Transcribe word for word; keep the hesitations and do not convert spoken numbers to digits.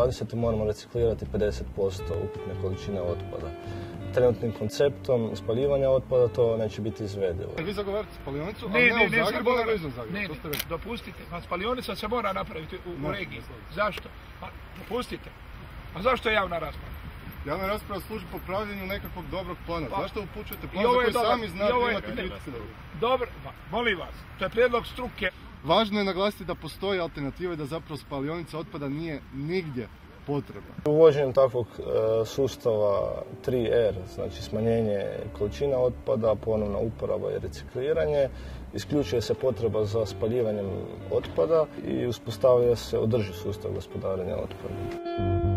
dvadeset moramo reciklirati pedeset posto ukupne količine otpada. Trenutnim konceptom spaljivanja otpada to neće biti izvedivo. Vi zagovarate spalionicu, ne, ali ne, ne u Zagrebu, ne, nego izvan Zagreba. Ne, ne, dopustite, pa spalionica se mora napraviti u, u regiji. Zašto? Pa, dopustite. A zašto je javna rasprava? Javna rasprava služi po pravljenju nekakvog dobrog plana. Pa, zašto upućujete plan za koji dobar, sami znate je, imate ne, kritike? Dobro, pa, molim vas, to je prijedlog struke. Važno je naglasiti da postoji alternativa i da zapravo spalionica otpada nije nigdje potrebna. Uvođenjem takvog e, sustava tri er, znači smanjenje količina otpada, ponovna uporaba i recikliranje, isključuje se potreba za spaljivanjem otpada i uspostavlja se održiv sustav gospodarenja otpadom.